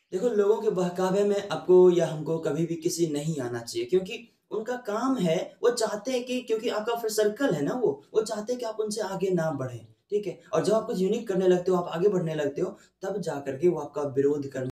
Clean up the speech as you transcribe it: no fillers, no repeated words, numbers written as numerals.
देखो, लोगों के बहकावे में आपको या हमको कभी भी किसी नहीं आना चाहिए, क्योंकि उनका काम है, वो चाहते हैं कि क्योंकि आपका फिर सर्कल है ना वो चाहते हैं कि आप उनसे आगे ना बढ़ें, ठीक है? और जब आप कुछ यूनिक करने लगते हो, आप आगे बढ़ने लगते हो, तब जा कर के वो आपका विरोध करना